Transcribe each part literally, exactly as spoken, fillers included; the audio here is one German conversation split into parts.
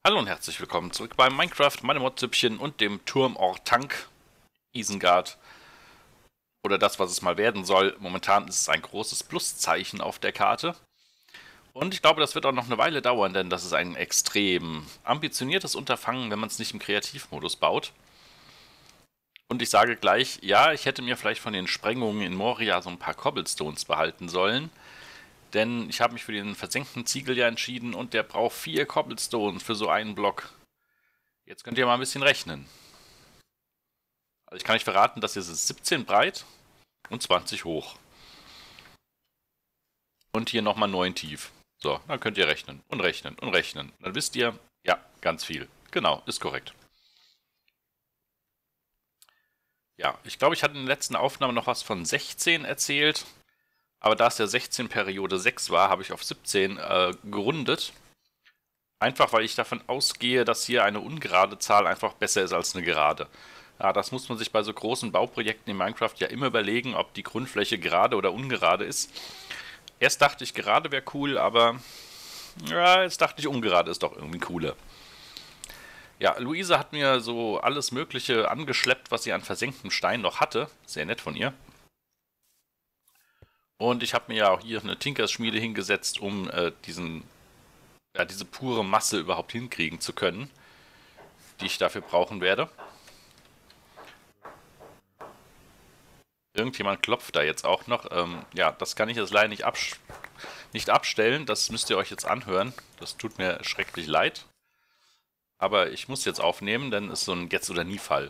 Hallo und herzlich willkommen zurück bei Minecraft, meinem Modzüppchen und dem Turm Ortank Isengard. Oder das, was es mal werden soll. Momentan ist es ein großes Pluszeichen auf der Karte. Und ich glaube, das wird auch noch eine Weile dauern, denn das ist ein extrem ambitioniertes Unterfangen, wenn man es nicht im Kreativmodus baut. Und ich sage gleich, ja, ich hätte mir vielleicht von den Sprengungen in Moria so ein paar Cobblestones behalten sollen. Denn ich habe mich für den versenkten Ziegel ja entschieden und der braucht vier Cobblestones für so einen Block. Jetzt könnt ihr mal ein bisschen rechnen. Also ich kann euch verraten, das hier ist siebzehn breit und zwanzig hoch. Und hier nochmal neun tief. So, dann könnt ihr rechnen und rechnen und rechnen. Dann wisst ihr, ja, ganz viel. Genau, ist korrekt. Ja, ich glaube, ich hatte in der letzten Aufnahme noch was von sechzehn erzählt. Aber da es ja sechzehn Periode sechs war, habe ich auf siebzehn äh, gerundet. Einfach weil ich davon ausgehe, dass hier eine ungerade Zahl einfach besser ist als eine gerade. Ja, das muss man sich bei so großen Bauprojekten in Minecraft ja immer überlegen, ob die Grundfläche gerade oder ungerade ist. Erst dachte ich, gerade wäre cool, aber ja, jetzt dachte ich, ungerade ist doch irgendwie cooler. Ja, Luise hat mir so alles Mögliche angeschleppt, was sie an versenktem Stein noch hatte. Sehr nett von ihr. Und ich habe mir ja auch hier eine Tinkersschmiede hingesetzt, um äh, diesen, ja, diese pure Masse überhaupt hinkriegen zu können, die ich dafür brauchen werde. Irgendjemand klopft da jetzt auch noch. Ähm, ja, das kann ich jetzt leider nicht, abs nicht abstellen. Das müsst ihr euch jetzt anhören. Das tut mir schrecklich leid. Aber ich muss jetzt aufnehmen, denn es ist so ein Jetzt- oder Nie-Fall.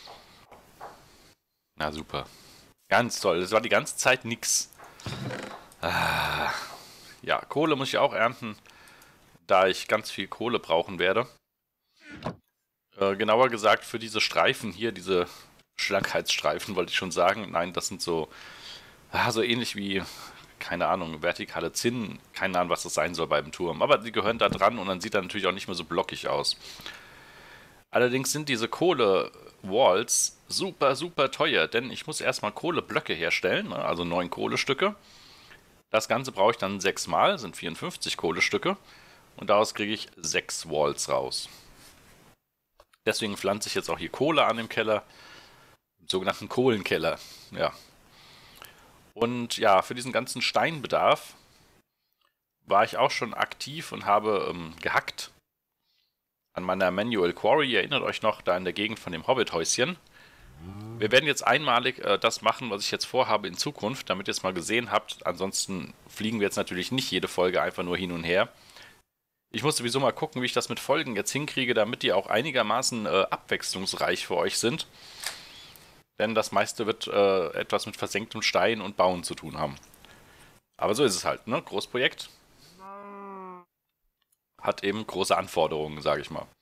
Na super. Ganz toll. Das war die ganze Zeit nix. Ah. Ja, Kohle muss ich auch ernten, da ich ganz viel Kohle brauchen werde. Äh, genauer gesagt für diese Streifen hier, diese Schlankheitsstreifen wollte ich schon sagen. Nein, das sind so, ah, so ähnlich wie, keine Ahnung, vertikale Zinnen. Keine Ahnung, was das sein soll beim Turm. Aber die gehören da dran und dann sieht er natürlich auch nicht mehr so blockig aus. Allerdings sind diese Kohle-Walls super, super teuer, denn ich muss erstmal Kohleblöcke herstellen, ne, also neun Kohlestücke. Das Ganze brauche ich dann sechsmal, sind vierundfünfzig Kohlestücke. Und daraus kriege ich sechs Walls raus. Deswegen pflanze ich jetzt auch hier Kohle an im Keller. Im sogenannten Kohlenkeller. Ja. Und ja, für diesen ganzen Steinbedarf war ich auch schon aktiv und habe ähm, gehackt. An meiner Manual Quarry, ihr erinnert euch noch, da in der Gegend von dem Hobbit-Häuschen. Wir werden jetzt einmalig äh, das machen, was ich jetzt vorhabe in Zukunft, damit ihr es mal gesehen habt. Ansonsten fliegen wir jetzt natürlich nicht jede Folge einfach nur hin und her. Ich muss sowieso mal gucken, wie ich das mit Folgen jetzt hinkriege, damit die auch einigermaßen äh, abwechslungsreich für euch sind. Denn das meiste wird äh, etwas mit versenktem Stein und Bauen zu tun haben. Aber so ist es halt, ne? Großprojekt hat eben große Anforderungen, sage ich mal.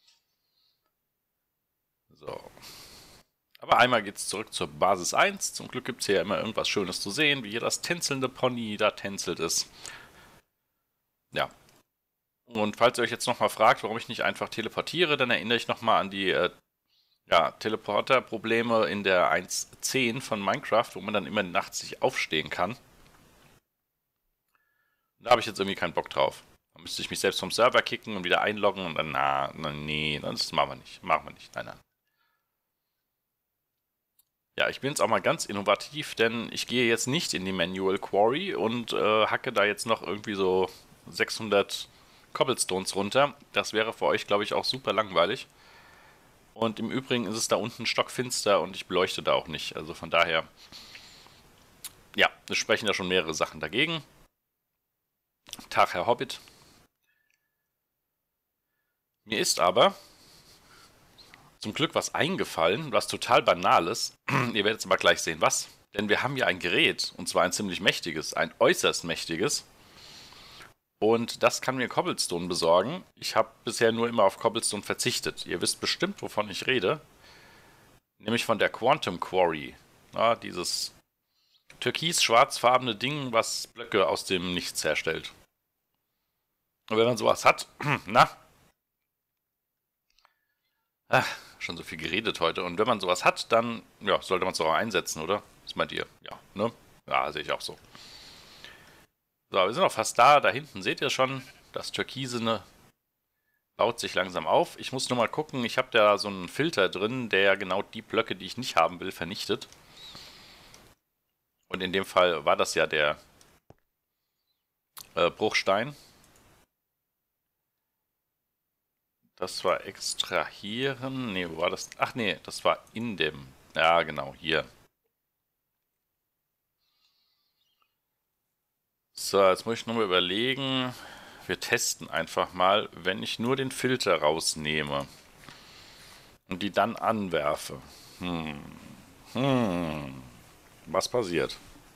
So. Aber einmal geht es zurück zur Basis eins. Zum Glück gibt es hier immer irgendwas Schönes zu sehen, wie hier das tänzelnde Pony da tänzelt ist. Ja. Und falls ihr euch jetzt nochmal fragt, warum ich nicht einfach teleportiere, dann erinnere ich nochmal an die äh, ja, Teleporter-Probleme in der eins Punkt zehn von Minecraft, wo man dann immer nachts sich aufstehen kann. Da habe ich jetzt irgendwie keinen Bock drauf. Da müsste ich mich selbst vom Server kicken und wieder einloggen und dann, na, na nee, das machen wir nicht. Machen wir nicht. Nein, nein. Ja, ich bin jetzt auch mal ganz innovativ, denn ich gehe jetzt nicht in die Manual Quarry und äh, hacke da jetzt noch irgendwie so sechshundert Cobblestones runter. Das wäre für euch, glaube ich, auch super langweilig. Und im Übrigen ist es da unten stockfinster und ich beleuchte da auch nicht. Also von daher, ja, es sprechen da schon mehrere Sachen dagegen. Tag, Herr Hobbit. Mir ist aber zum Glück was eingefallen, was total banal ist. Ihr werdet es aber gleich sehen, was. Denn wir haben hier ein Gerät, und zwar ein ziemlich mächtiges, ein äußerst mächtiges. Und das kann mir Cobblestone besorgen. Ich habe bisher nur immer auf Cobblestone verzichtet. Ihr wisst bestimmt, wovon ich rede. Nämlich von der Quantum Quarry. Ja, dieses türkis-schwarzfarbene Ding, was Blöcke aus dem Nichts herstellt. Und wenn man sowas hat, na, ach, schon so viel geredet heute. Und wenn man sowas hat, dann ja, sollte man es auch einsetzen, oder? Was meint ihr? Ja, ne? Ja, sehe ich auch so. So, wir sind auch fast da. Da hinten seht ihr schon das türkisene baut sich langsam auf. Ich muss nur mal gucken, ich habe da so einen Filter drin, der genau die Blöcke, die ich nicht haben will, vernichtet. Und in dem Fall war das ja der äh, Bruchstein. Das war extrahieren. Ne, wo war das? Ach nee, das war in dem. Ja, genau, hier. So, jetzt muss ich nochmal überlegen. Wir testen einfach mal, wenn ich nur den Filter rausnehme und die dann anwerfe. Hm. Hm. Was passiert?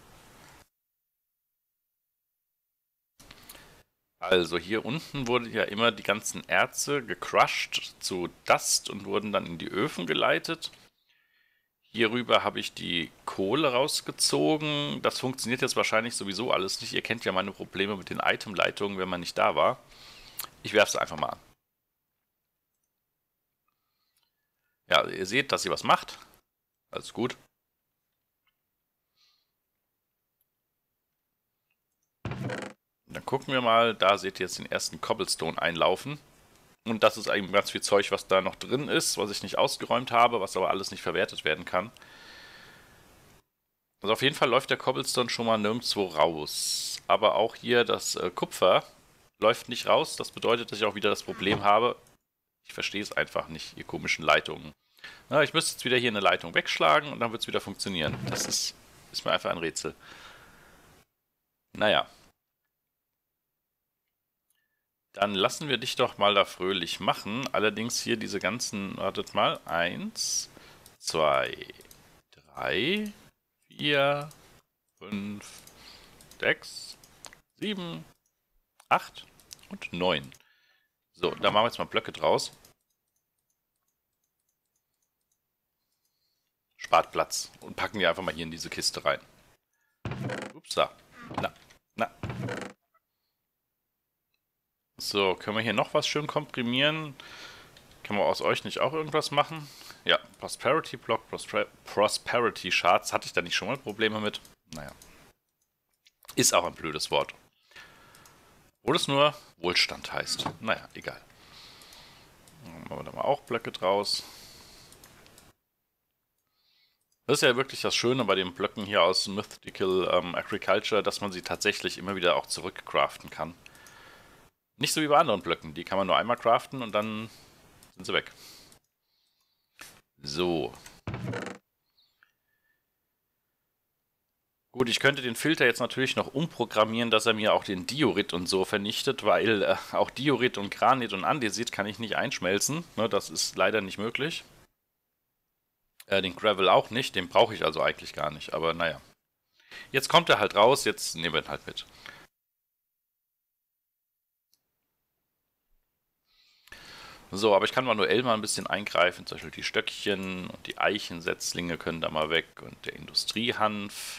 Also hier unten wurden ja immer die ganzen Erze gecrushed zu Dust und wurden dann in die Öfen geleitet. Hierüber habe ich die Kohle rausgezogen. Das funktioniert jetzt wahrscheinlich sowieso alles nicht. Ihr kennt ja meine Probleme mit den Itemleitungen, wenn man nicht da war. Ich werfe es einfach mal an. Ja, ihr seht, dass sie was macht. Alles gut. Dann gucken wir mal. Da seht ihr jetzt den ersten Cobblestone einlaufen. Und das ist eigentlich ganz viel Zeug, was da noch drin ist, was ich nicht ausgeräumt habe, was aber alles nicht verwertet werden kann. Also auf jeden Fall läuft der Cobblestone schon mal nirgendwo raus. Aber auch hier das äh, Kupfer läuft nicht raus. Das bedeutet, dass ich auch wieder das Problem habe, ich verstehe es einfach nicht, ihr komischen Leitungen. Na, ich müsste jetzt wieder hier eine Leitung wegschlagen und dann wird es wieder funktionieren. Das ist, ist mir einfach ein Rätsel. Naja. Dann lassen wir dich doch mal da fröhlich machen. Allerdings hier diese ganzen, wartet mal, eins, zwei, drei, vier, fünf, sechs, sieben, acht und neun. So, da machen wir jetzt mal Blöcke draus. Spart Platz und packen die einfach mal hier in diese Kiste rein. Ups, da. Na, na. So, können wir hier noch was schön komprimieren? Können wir aus euch nicht auch irgendwas machen? Ja, Prosperity Block, Prosper Prosperity Shards. Hatte ich da nicht schon mal Probleme mit? Naja. Ist auch ein blödes Wort. Obwohl es nur Wohlstand heißt. Naja, egal. Dann machen wir da mal auch Blöcke draus. Das ist ja wirklich das Schöne bei den Blöcken hier aus Mythical ähm, Agriculture, dass man sie tatsächlich immer wieder auch zurückcraften kann. Nicht so wie bei anderen Blöcken, die kann man nur einmal craften und dann sind sie weg. So. Gut, ich könnte den Filter jetzt natürlich noch umprogrammieren, dass er mir auch den Diorit und so vernichtet, weil äh, auch Diorit und Granit und Andesit kann ich nicht einschmelzen. Ne, das ist leider nicht möglich. Äh, den Gravel auch nicht, den brauche ich also eigentlich gar nicht, aber naja. Jetzt kommt er halt raus, jetzt nehmen wir ihn halt mit. So, aber ich kann manuell mal ein bisschen eingreifen, zum Beispiel die Stöckchen und die Eichensetzlinge können da mal weg und der Industriehanf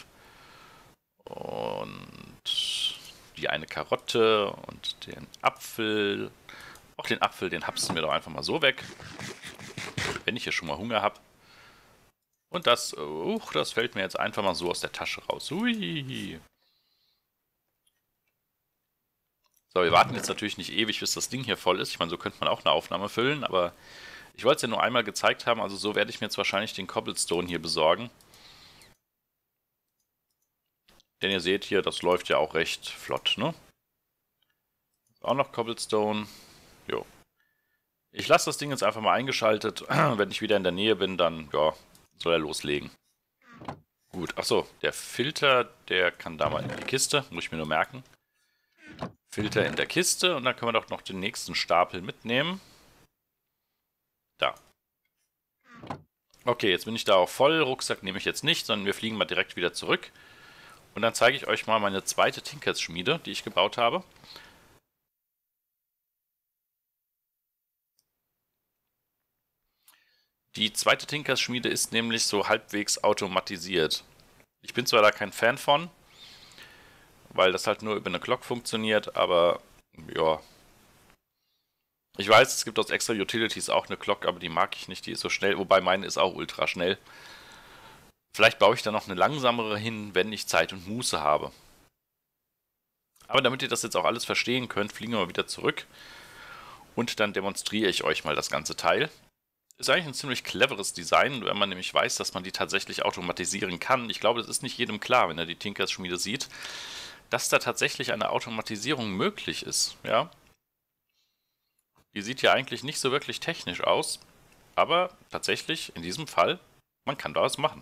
und die eine Karotte und den Apfel. Auch den Apfel, den hapsen wir doch einfach mal so weg, wenn ich hier schon mal Hunger habe. Und das, uh, das fällt mir jetzt einfach mal so aus der Tasche raus. Ui. So, wir warten jetzt natürlich nicht ewig, bis das Ding hier voll ist. Ich meine, so könnte man auch eine Aufnahme füllen, aber ich wollte es ja nur einmal gezeigt haben. Also so werde ich mir jetzt wahrscheinlich den Cobblestone hier besorgen. Denn ihr seht hier, das läuft ja auch recht flott, ne? Auch noch Cobblestone. Jo. Ich lasse das Ding jetzt einfach mal eingeschaltet. Wenn ich wieder in der Nähe bin, dann, ja, soll er loslegen. Gut, achso, der Filter, der kann da mal in die Kiste, muss ich mir nur merken. Filter in der Kiste und dann können wir doch noch den nächsten Stapel mitnehmen. Da. Okay, jetzt bin ich da auch voll. Rucksack nehme ich jetzt nicht, sondern wir fliegen mal direkt wieder zurück. Und dann zeige ich euch mal meine zweite Tinkers-Schmiede, die ich gebaut habe. Die zweite Tinkers-Schmiede ist nämlich so halbwegs automatisiert. Ich bin zwar da kein Fan von, weil das halt nur über eine Glock funktioniert, aber ja. Ich weiß, es gibt aus extra Utilities auch eine Glock, aber die mag ich nicht, die ist so schnell, wobei meine ist auch ultra schnell. Vielleicht baue ich da noch eine langsamere hin, wenn ich Zeit und Muße habe. Aber damit ihr das jetzt auch alles verstehen könnt, fliegen wir mal wieder zurück. Und dann demonstriere ich euch mal das ganze Teil. Ist eigentlich ein ziemlich cleveres Design, wenn man nämlich weiß, dass man die tatsächlich automatisieren kann. Ich glaube, das ist nicht jedem klar, wenn er die Tinkers-Schmiede sieht, dass da tatsächlich eine Automatisierung möglich ist. Ja? Die sieht ja eigentlich nicht so wirklich technisch aus, aber tatsächlich in diesem Fall, man kann da was machen.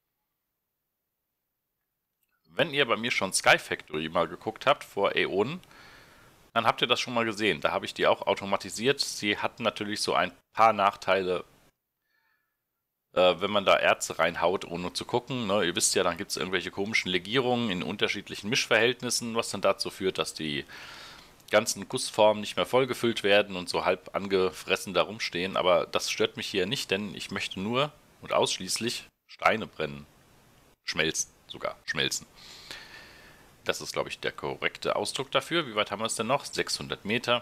Wenn ihr bei mir schon Sky Factory mal geguckt habt vor Äonen, dann habt ihr das schon mal gesehen. Da habe ich die auch automatisiert. Sie hatten natürlich so ein paar Nachteile, äh, wenn man da Erze reinhaut, ohne zu gucken. Ne? Ihr wisst ja, dann gibt es irgendwelche komischen Legierungen in unterschiedlichen Mischverhältnissen, was dann dazu führt, dass die ganzen Gussformen nicht mehr vollgefüllt werden und so halb angefressen da rumstehen. Aber das stört mich hier nicht, denn ich möchte nur und ausschließlich Steine brennen. Schmelzen, sogar schmelzen. Das ist, glaube ich, der korrekte Ausdruck dafür. Wie weit haben wir es denn noch? sechshundert Meter.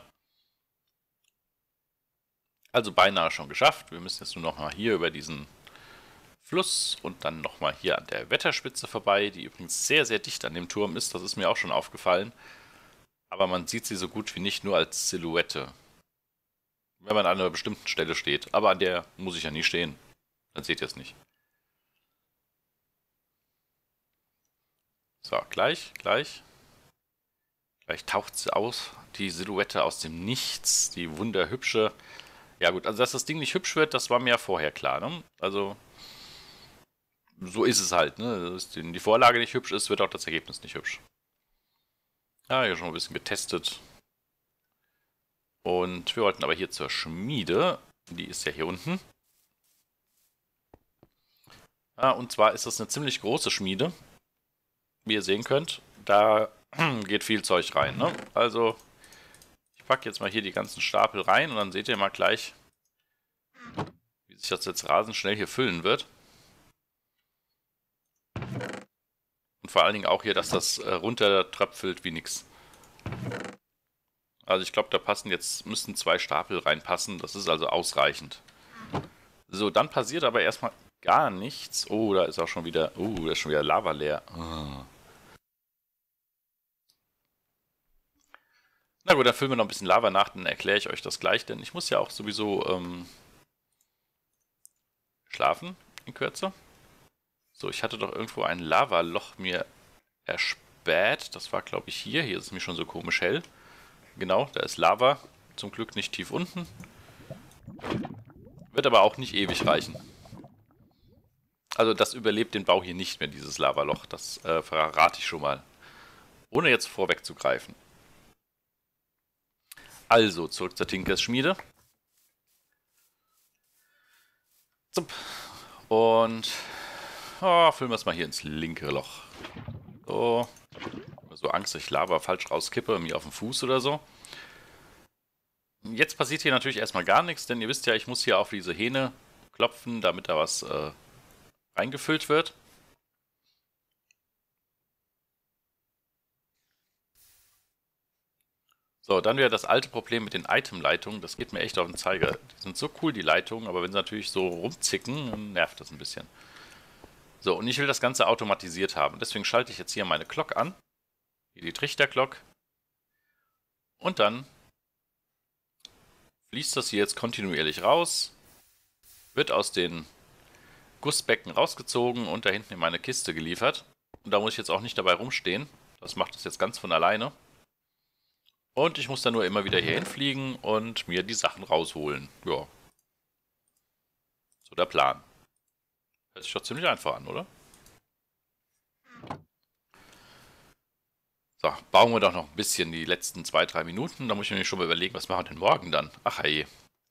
Also beinahe schon geschafft. Wir müssen jetzt nur noch mal hier über diesen Fluss und dann noch mal hier an der Wetterspitze vorbei, die übrigens sehr, sehr dicht an dem Turm ist. Das ist mir auch schon aufgefallen. Aber man sieht sie so gut wie nicht, nur als Silhouette. Wenn man an einer bestimmten Stelle steht. Aber an der muss ich ja nie stehen. Dann seht ihr es nicht. So, gleich, gleich. Gleich taucht sie aus, die Silhouette aus dem Nichts, die wunderhübsche. Ja gut, also dass das Ding nicht hübsch wird, das war mir ja vorher klar, ne? Also, so ist es halt, ne? Dass die Vorlage nicht hübsch ist, wird auch das Ergebnis nicht hübsch. Ja, hier schon ein bisschen getestet. Und wir wollten aber hier zur Schmiede. Die ist ja hier unten. Ja, und zwar ist das eine ziemlich große Schmiede. Wie ihr sehen könnt, da geht viel Zeug rein, ne? Also, ich packe jetzt mal hier die ganzen Stapel rein und dann seht ihr mal gleich, wie sich das jetzt rasend schnell hier füllen wird. Und vor allen Dingen auch hier, dass das äh, runtertröpfelt wie nix. Also ich glaube, da passen jetzt, müssten zwei Stapel reinpassen. Das ist also ausreichend. So, dann passiert aber erstmal gar nichts. Oh, da ist auch schon wieder, oh, da ist schon wieder Lava leer. Oh. Na gut, dann füllen wir noch ein bisschen Lava nach, dann erkläre ich euch das gleich, denn ich muss ja auch sowieso ähm, schlafen in Kürze. So, ich hatte doch irgendwo ein Lavaloch mir erspäht. Das war, glaube ich, hier. Hier ist es mir schon so komisch hell. Genau, da ist Lava. Zum Glück nicht tief unten. Wird aber auch nicht ewig reichen. Also das überlebt den Bau hier nicht mehr, dieses Lavaloch. Das äh, verrate ich schon mal. Ohne jetzt vorwegzugreifen. Also, zurück zur Tinkers Schmiede. Und oh, füllen wir es mal hier ins linke Loch. So. So Angst, dass ich Lava falsch rauskippe, mir auf den Fuß oder so. Jetzt passiert hier natürlich erstmal gar nichts, denn ihr wisst ja, ich muss hier auf diese Hähne klopfen, damit da was äh, reingefüllt wird. So, dann wieder das alte Problem mit den Item-Leitungen. Das geht mir echt auf den Zeiger. Die sind so cool, die Leitungen, aber wenn sie natürlich so rumzicken, dann nervt das ein bisschen. So, und ich will das Ganze automatisiert haben. Deswegen schalte ich jetzt hier meine Glock an. Hier die Trichter-Glock. Und dann fließt das hier jetzt kontinuierlich raus. Wird aus den Gussbecken rausgezogen und da hinten in meine Kiste geliefert. Und da muss ich jetzt auch nicht dabei rumstehen. Das macht das jetzt ganz von alleine. Und ich muss dann nur immer wieder hier hinfliegen und mir die Sachen rausholen. Ja. So der Plan. Hört sich doch ziemlich einfach an, oder? So, bauen wir doch noch ein bisschen die letzten zwei, drei Minuten. Da muss ich mir schon mal überlegen, was machen wir denn morgen dann? Ach hey.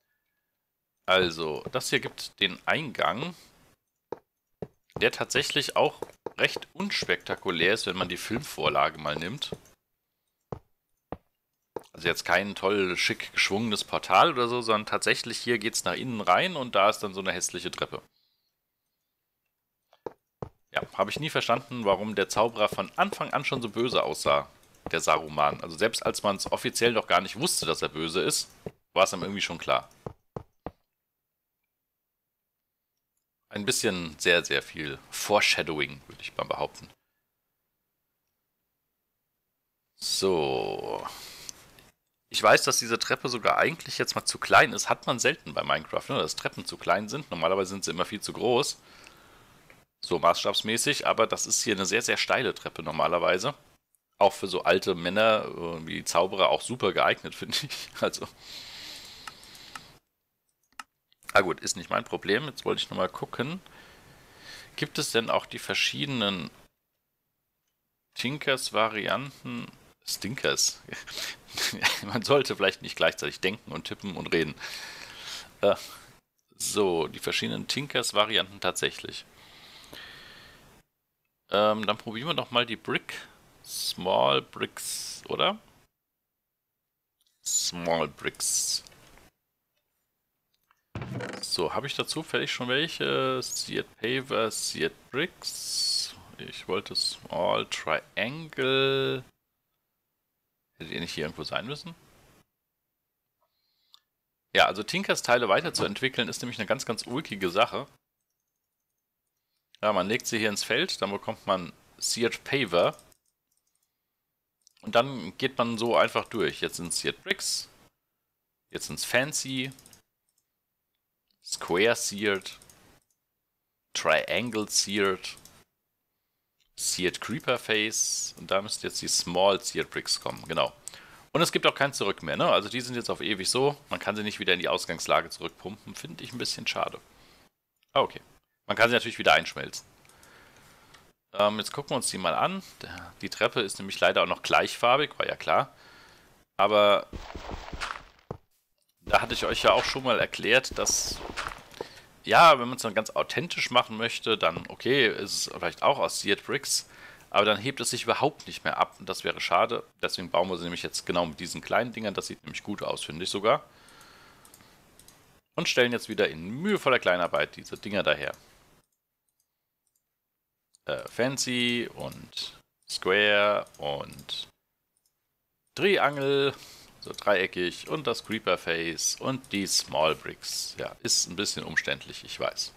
Also, das hier gibt den Eingang, der tatsächlich auch recht unspektakulär ist, wenn man die Filmvorlage mal nimmt. Also jetzt kein toll schick geschwungenes Portal oder so, sondern tatsächlich hier geht es nach innen rein und da ist dann so eine hässliche Treppe. Ja, habe ich nie verstanden, warum der Zauberer von Anfang an schon so böse aussah, der Saruman. Also selbst als man es offiziell noch gar nicht wusste, dass er böse ist, war es einem irgendwie schon klar. Ein bisschen sehr, sehr viel Foreshadowing, würde ich mal behaupten. So. Ich weiß, dass diese Treppe sogar eigentlich jetzt mal zu klein ist. Hat man selten bei Minecraft, ne? Dass Treppen zu klein sind. Normalerweise sind sie immer viel zu groß. So maßstabsmäßig. Aber das ist hier eine sehr, sehr steile Treppe normalerweise. Auch für so alte Männer äh, wie Zauberer auch super geeignet, finde ich. Also. Ah gut, ist nicht mein Problem. Jetzt wollte ich nochmal gucken. Gibt es denn auch die verschiedenen Tinkers-Varianten? Stinkers. Man sollte vielleicht nicht gleichzeitig denken und tippen und reden. Äh, so, die verschiedenen Tinkers-Varianten tatsächlich. Ähm, dann probieren wir doch mal die Brick. Small Bricks, oder? Small Bricks. So, habe ich da zufällig schon welche? Seared Paver, Seared Bricks. Ich wollte Small Triangle. Hättet ihr nicht hier irgendwo sein müssen? Ja, also Tinkers Teile weiterzuentwickeln ist nämlich eine ganz, ganz ulkige Sache. Ja, man legt sie hier ins Feld, dann bekommt man Seared Paver. Und dann geht man so einfach durch. Jetzt sind Seared Bricks. Jetzt sind es Fancy. Square Seared. Triangle Seared. Seared Creeper Face. Und da müssten jetzt die Small Seared Bricks kommen. Genau. Und es gibt auch kein Zurück mehr, ne? Also die sind jetzt auf ewig so. Man kann sie nicht wieder in die Ausgangslage zurückpumpen. Finde ich ein bisschen schade. Ah, okay. Man kann sie natürlich wieder einschmelzen. Ähm, jetzt gucken wir uns die mal an. Die Treppe ist nämlich leider auch noch gleichfarbig, war ja klar. Aber da hatte ich euch ja auch schon mal erklärt, dass, ja, wenn man es dann ganz authentisch machen möchte, dann okay, ist es vielleicht auch aus Seared Bricks. Aber dann hebt es sich überhaupt nicht mehr ab und das wäre schade. Deswegen bauen wir sie nämlich jetzt genau mit diesen kleinen Dingern. Das sieht nämlich gut aus, finde ich sogar. Und stellen jetzt wieder in mühevoller Kleinarbeit diese Dinger daher. Äh, Fancy und Square und Triangle, so dreieckig und das Creeper Face und die Small Bricks. Ja, ist ein bisschen umständlich, ich weiß.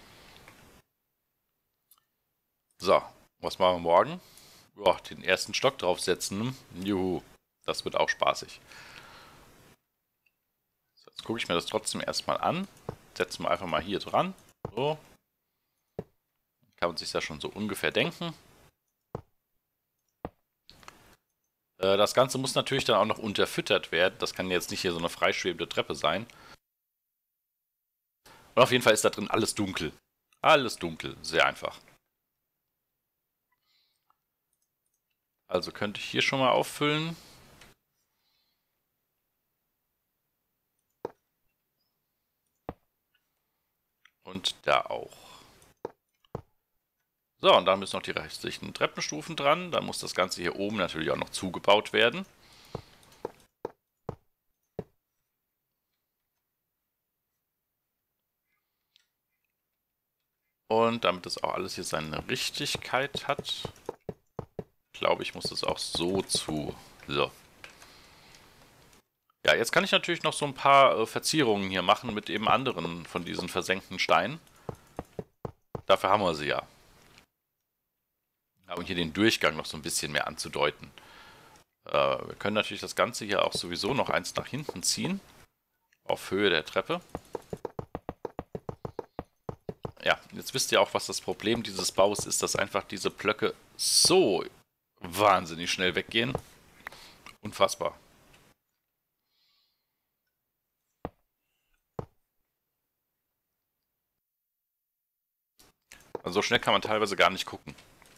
So, was machen wir morgen? Boah, den ersten Stock draufsetzen. Juhu, das wird auch spaßig. So, jetzt gucke ich mir das trotzdem erstmal an. Setzen wir einfach mal hier dran. So. Kann man sich das schon so ungefähr denken. Äh, das Ganze muss natürlich dann auch noch unterfüttert werden. Das kann jetzt nicht hier so eine freischwebende Treppe sein. Und auf jeden Fall ist da drin alles dunkel. Alles dunkel, sehr einfach. Also könnte ich hier schon mal auffüllen. Und da auch. So, und dann müssen noch die restlichen Treppenstufen dran. Dann muss das Ganze hier oben natürlich auch noch zugebaut werden. Und damit das auch alles hier seine Richtigkeit hat, glaube ich, muss es auch so zu. So. Ja, jetzt kann ich natürlich noch so ein paar äh, Verzierungen hier machen mit eben anderen von diesen versenkten Steinen. Dafür haben wir sie ja. Um hier den Durchgang noch so ein bisschen mehr anzudeuten. Äh, wir können natürlich das Ganze hier auch sowieso noch eins nach hinten ziehen. Auf Höhe der Treppe. Ja, jetzt wisst ihr auch, was das Problem dieses Baus ist, dass einfach diese Blöcke so wahnsinnig schnell weggehen. Unfassbar. Also so schnell kann man teilweise gar nicht gucken.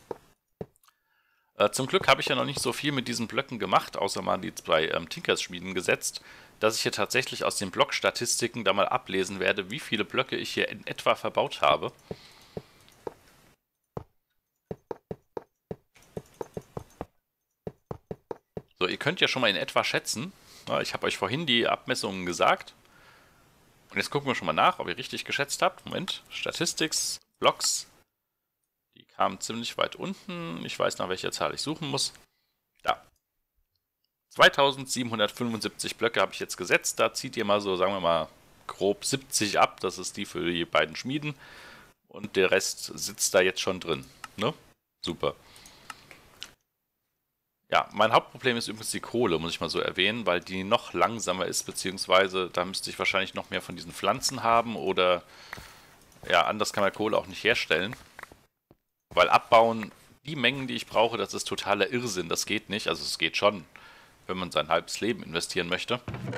Äh, zum Glück habe ich ja noch nicht so viel mit diesen Blöcken gemacht, außer mal die zwei ähm, Tinkers-Schmieden gesetzt, dass ich hier tatsächlich aus den Blockstatistiken da mal ablesen werde, wie viele Blöcke ich hier in etwa verbaut habe. So, ihr könnt ja schon mal in etwa schätzen. Ich habe euch vorhin die Abmessungen gesagt. Und jetzt gucken wir schon mal nach, ob ihr richtig geschätzt habt. Moment, Statistics, Blocks. Die kamen ziemlich weit unten. Ich weiß, nach welcher Zahl ich suchen muss. Da. zweitausendsiebenhundertfünfundsiebzig Blöcke habe ich jetzt gesetzt. Da zieht ihr mal so, sagen wir mal, grob siebzig ab. Das ist die für die beiden Schmieden. Und der Rest sitzt da jetzt schon drin. Ne? Super. Ja, mein Hauptproblem ist übrigens die Kohle, muss ich mal so erwähnen, weil die noch langsamer ist, beziehungsweise da müsste ich wahrscheinlich noch mehr von diesen Pflanzen haben oder ja, anders kann man Kohle auch nicht herstellen. Weil abbauen, die Mengen, die ich brauche, das ist totaler Irrsinn, das geht nicht. Also es geht schon, wenn man sein halbes Leben investieren möchte.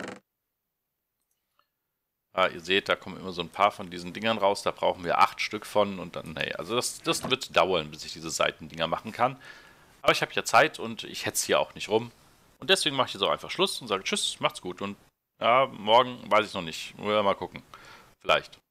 Ah, ihr seht, da kommen immer so ein paar von diesen Dingern raus, da brauchen wir acht Stück von und dann, nee, also das, das wird dauern, bis ich diese Seitendinger machen kann. Aber ich habe ja Zeit und ich hetze hier auch nicht rum. Und deswegen mache ich jetzt auch einfach Schluss und sage Tschüss, macht's gut. Und ja, morgen weiß ich noch nicht. Mal gucken. Vielleicht.